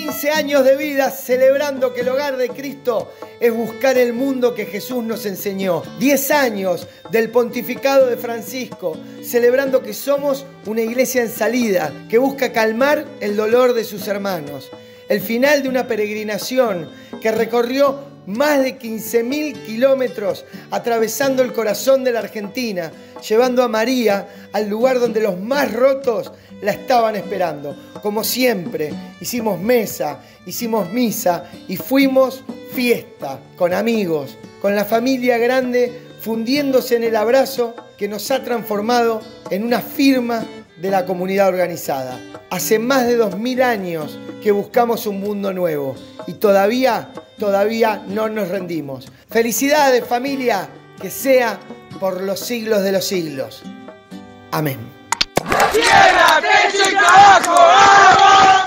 15 años de vida celebrando que el hogar de Cristo es buscar el mundo que Jesús nos enseñó. 10 años del pontificado de Francisco, celebrando que somos una iglesia en salida, que busca calmar el dolor de sus hermanos. El final de una peregrinación que recorrió más de 15.000 kilómetros atravesando el corazón de la Argentina, llevando a María al lugar donde los más rotos la estaban esperando. Como siempre, hicimos mesa, hicimos misa y fuimos fiesta, con amigos, con la familia grande, fundiéndose en el abrazo que nos ha transformado en una firma de la comunidad organizada. Hace más de 2000 años que buscamos un mundo nuevo y todavía no nos rendimos. ¡Felicidades, familia! Que sea por los siglos de los siglos. Amén. ¡Tierra, techo y trabajo! ¡Vamos!